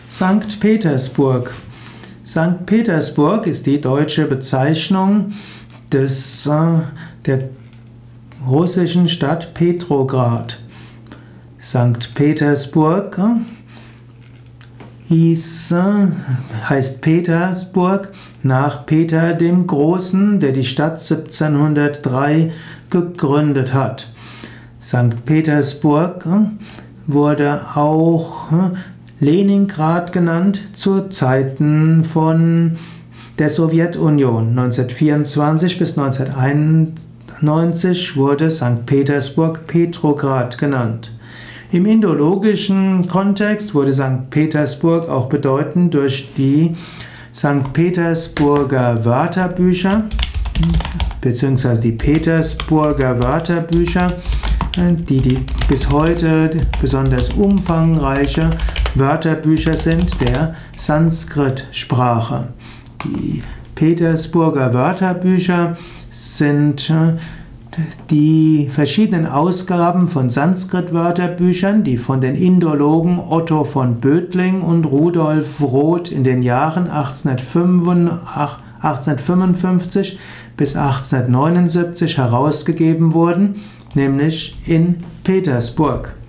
Sankt Petersburg. Sankt Petersburg ist die deutsche Bezeichnung der russischen Stadt Petrograd. Sankt Petersburg heißt Petersburg nach Peter dem Großen, der die Stadt 1703 gegründet hat. Sankt Petersburg wurde auch Leningrad genannt zu Zeiten von der Sowjetunion. 1924 bis 1991 wurde Sankt Petersburg Petrograd genannt. Im indologischen Kontext wurde Sankt Petersburg auch bedeutend durch die Sankt Petersburger Wörterbücher bzw. die Petersburger Wörterbücher, die bis heute besonders umfangreiche Wörterbücher sind der Sanskrit-Sprache. Die Petersburger Wörterbücher sind die verschiedenen Ausgaben von Sanskrit-Wörterbüchern, die von den Indologen Otto von Bödling und Rudolf Roth in den Jahren 1855 bis 1879 herausgegeben wurden, nämlich in Petersburg.